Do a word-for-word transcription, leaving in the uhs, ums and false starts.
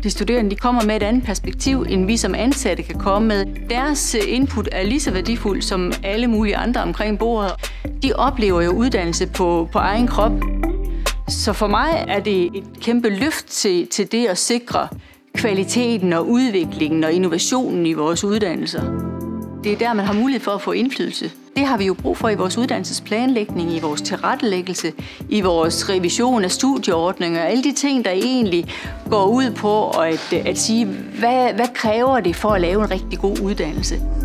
De studerende de kommer med et andet perspektiv, end vi som ansatte kan komme med. Deres input er lige så værdifuld som alle mulige andre omkring bordet. De oplever jo uddannelse på, på egen krop. Så for mig er det et kæmpe løft til, til det at sikre kvaliteten og udviklingen og innovationen i vores uddannelser. Det er der, man har mulighed for at få indflydelse. Det har vi jo brug for i vores uddannelsesplanlægning, i vores tilrettelæggelse, i vores revision af studieordninger, alle de ting, der egentlig går ud på at, at sige, hvad, hvad kræver det for at lave en rigtig god uddannelse.